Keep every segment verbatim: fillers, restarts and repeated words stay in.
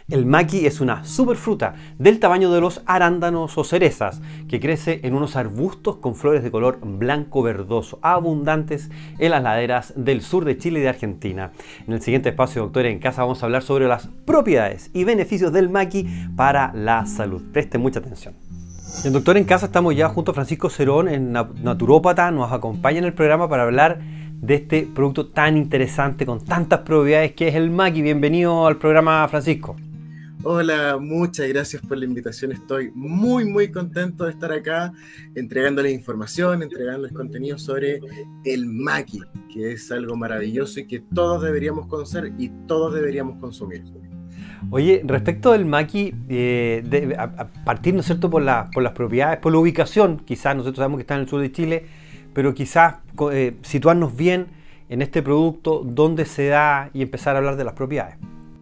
El maqui es una superfruta del tamaño de los arándanos o cerezas que crece en unos arbustos con flores de color blanco verdoso, abundantes en las laderas del sur de Chile y de Argentina. En el siguiente espacio, Doctor en Casa, vamos a hablar sobre las propiedades y beneficios del maqui para la salud. Presten mucha atención. En Doctor en Casa estamos ya junto a Francisco Cerón, en naturópata, nos acompaña en el programa para hablar de este producto tan interesante con tantas propiedades que es el maqui. Bienvenido al programa, Francisco. Hola, muchas gracias por la invitación. Estoy muy, muy contento de estar acá entregándoles información, entregándoles contenido sobre el maqui, que es algo maravilloso y que todos deberíamos conocer y todos deberíamos consumir. Oye, respecto del maqui, eh, de, a, a partir, ¿no es cierto?, por, la, por las propiedades, por la ubicación, quizás nosotros sabemos que está en el sur de Chile, pero quizás eh, situarnos bien en este producto, dónde se da y empezar a hablar de las propiedades.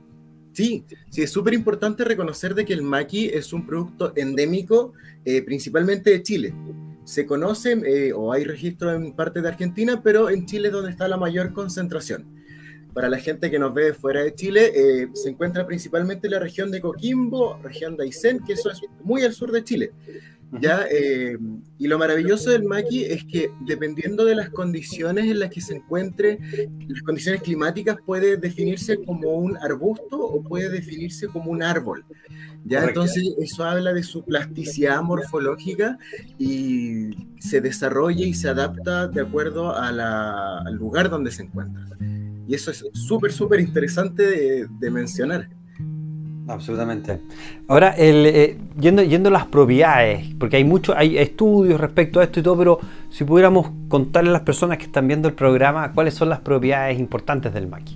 Sí, sí, es súper importante reconocer de que el maqui es un producto endémico, eh, principalmente de Chile. Se conoce eh, o hay registro en parte de Argentina, pero en Chile es donde está la mayor concentración. Para la gente que nos ve fuera de Chile, eh, se encuentra principalmente en la región de Coquimbo, región de Aysén, que eso es muy al sur de Chile. ¿Ya? Eh, y lo maravilloso del maqui es que dependiendo de las condiciones en las que se encuentre, las condiciones climáticas, puede definirse como un arbusto o puede definirse como un árbol. ¿Ya? Entonces eso habla de su plasticidad morfológica y se desarrolla y se adapta de acuerdo a la, al lugar donde se encuentra. Y eso es súper, súper interesante de, de mencionar. Absolutamente. Ahora, el, eh, yendo, yendo a las propiedades, porque hay mucho, hay estudios respecto a esto y todo, pero si pudiéramos contarle a las personas que están viendo el programa cuáles son las propiedades importantes del maqui.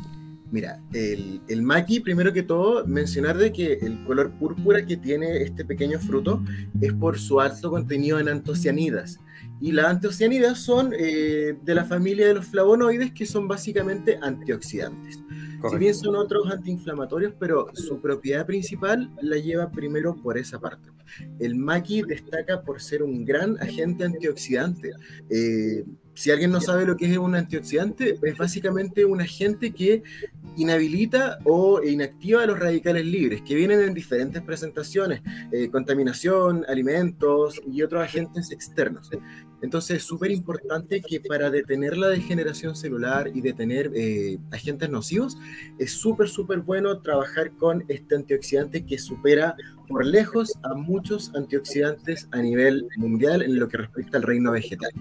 Mira, el, el maqui, primero que todo, mencionar de que el color púrpura que tiene este pequeño fruto es por su alto contenido en antocianidas. Y las antocianidas son eh, de la familia de los flavonoides, que son básicamente antioxidantes. Correcto. Si bien son otros antiinflamatorios, pero su propiedad principal la lleva primero por esa parte. El maqui destaca por ser un gran agente antioxidante. Eh, si alguien no sabe lo que es un antioxidante, es básicamente un agente que inhabilita o inactiva los radicales libres, que vienen en diferentes presentaciones, eh, contaminación, alimentos y otros agentes externos. Entonces es súper importante que para detener la degeneración celular y detener eh, agentes nocivos, es súper, súper bueno trabajar con este antioxidante que supera por lejos a muchos antioxidantes a nivel mundial en lo que respecta al reino vegetal.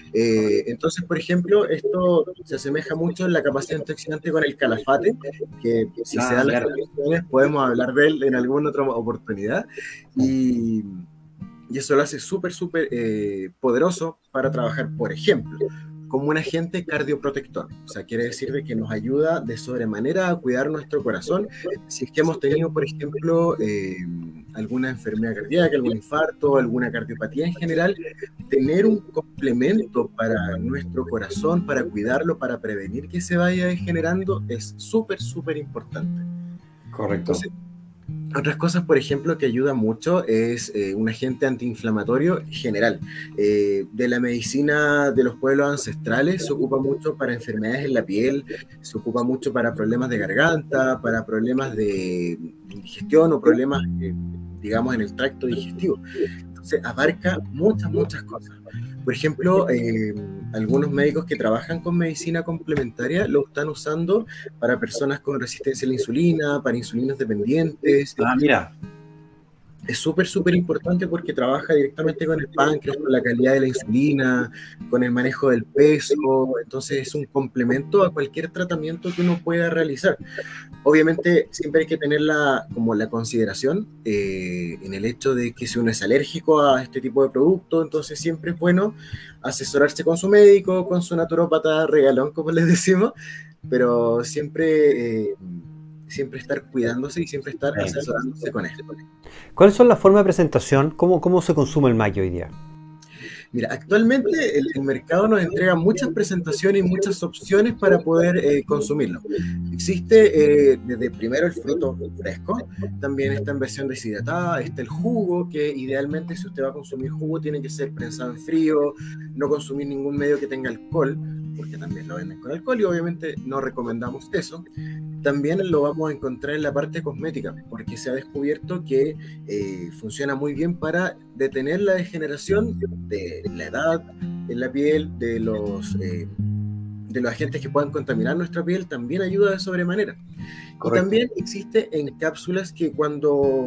Eh, entonces, por ejemplo, esto se asemeja mucho en la capacidad antioxidante con el calafate, que si ah, se dan las condiciones podemos hablar de él en alguna otra oportunidad. Y... Y eso lo hace súper, súper eh, poderoso para trabajar, por ejemplo, como un agente cardioprotector. O sea, quiere decir de que nos ayuda de sobremanera a cuidar nuestro corazón. Si es que hemos tenido, por ejemplo, eh, alguna enfermedad cardíaca, algún infarto, alguna cardiopatía en general, tener un complemento para nuestro corazón, para cuidarlo, para prevenir que se vaya degenerando, es súper, súper importante. Correcto. Entonces, otras cosas, por ejemplo, que ayuda mucho es eh, un agente antiinflamatorio general. Eh, de la medicina de los pueblos ancestrales se ocupa mucho para enfermedades en la piel, se ocupa mucho para problemas de garganta, para problemas de indigestión o problemas, eh, digamos, en el tracto digestivo. Entonces abarca muchas, muchas cosas. Por ejemplo, eh, algunos médicos que trabajan con medicina complementaria lo están usando para personas con resistencia a la insulina, para insulinas dependientes. Ah, mira. Es súper, súper importante porque trabaja directamente con el páncreas, con la calidad de la insulina, con el manejo del peso. Entonces es un complemento a cualquier tratamiento que uno pueda realizar. Obviamente siempre hay que tener la, como la consideración eh, en el hecho de que si uno es alérgico a este tipo de producto, entonces siempre es bueno asesorarse con su médico, con su naturópata regalón, como les decimos, pero siempre... Eh, siempre estar cuidándose y siempre estar asesorándose con esto. ¿Cuáles son las formas de presentación? ¿Cómo, cómo se consume el maqui hoy día? Mira, actualmente el, el mercado nos entrega muchas presentaciones y muchas opciones para poder eh, consumirlo. Existe eh, desde primero el fruto fresco, también está en versión deshidratada, está el jugo, que idealmente si usted va a consumir jugo tiene que ser prensado en frío, no consumir ningún medio que tenga alcohol, porque también lo venden con alcohol y obviamente no recomendamos eso. También lo vamos a encontrar en la parte cosmética, porque se ha descubierto que eh, funciona muy bien para detener la degeneración de la edad en la piel, de los, eh, de los agentes que puedan contaminar nuestra piel, también ayuda de sobremanera. Correcto. Y también existe en cápsulas que cuando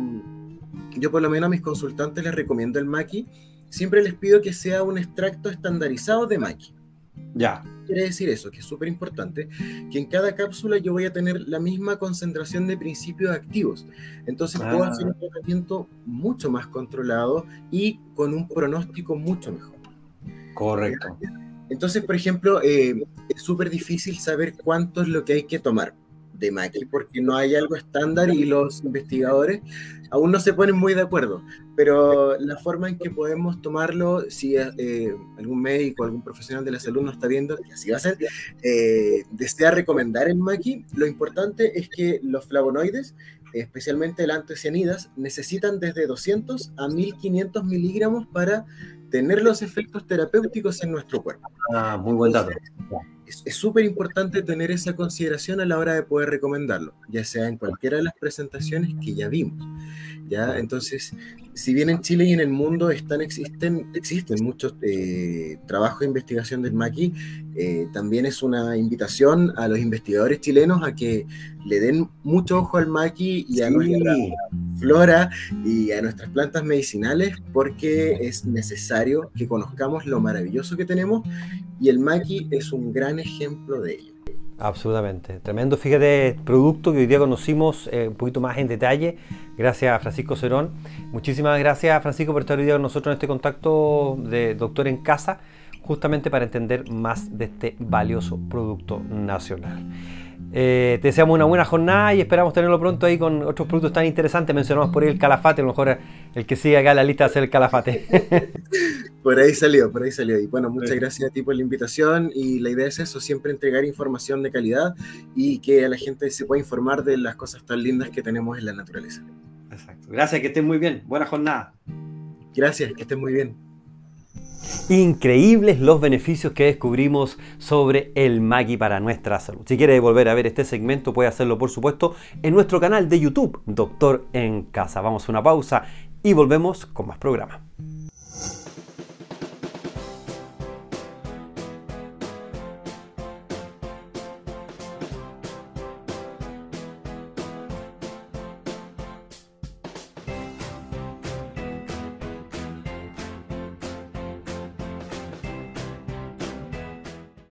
yo por lo menos a mis consultantes les recomiendo el maqui, siempre les pido que sea un extracto estandarizado de maqui. Ya. Quiere decir eso, que es súper importante, que en cada cápsula yo voy a tener la misma concentración de principios activos. Entonces ah. puedo hacer un tratamiento mucho más controlado y con un pronóstico mucho mejor. Correcto. Entonces, por ejemplo, eh, es súper difícil saber cuánto es lo que hay que tomar de maqui, porque no hay algo estándar y los investigadores aún no se ponen muy de acuerdo, pero la forma en que podemos tomarlo, si eh, algún médico, algún profesional de la salud nos está viendo, que así va a ser, eh, desea recomendar el maqui, lo importante es que los flavonoides, especialmente el antocianidas, necesitan desde doscientos a mil quinientos miligramos para tener los efectos terapéuticos en nuestro cuerpo. Ah, muy buen dato. Es súper importante tener esa consideración a la hora de poder recomendarlo, ya sea en cualquiera de las presentaciones que ya vimos. ¿Ya? Entonces, si bien en Chile y en el mundo están, existen, existen muchos eh, trabajos de investigación del maqui, eh, también es una invitación a los investigadores chilenos a que le den mucho ojo al maqui y a sí. nuestra flora y a nuestras plantas medicinales, porque es necesario que conozcamos lo maravilloso que tenemos y el maqui es un gran ejemplo de ello. Absolutamente, tremendo, fíjate, producto que hoy día conocimos eh, un poquito más en detalle, gracias a Francisco Cerón. Muchísimas gracias, Francisco, por estar hoy día con nosotros en este contacto de Doctor en Casa, justamente para entender más de este valioso producto nacional. Eh, te deseamos una buena jornada y esperamos tenerlo pronto ahí con otros productos tan interesantes. Mencionamos por ahí el calafate, a lo mejor el que sigue acá en la lista va a ser el calafate. Por ahí salió, por ahí salió. Y bueno, muchas sí. gracias a ti por la invitación, y la idea es eso, siempre entregar información de calidad y que a la gente se pueda informar de las cosas tan lindas que tenemos en la naturaleza. Exacto. Gracias, que estén muy bien. Buena jornada. Gracias, que estén muy bien. Increíbles los beneficios que descubrimos sobre el maqui para nuestra salud. Si quieres volver a ver este segmento, puede hacerlo, por supuesto, en nuestro canal de YouTube, Doctor en Casa. Vamos a una pausa y volvemos con más programa.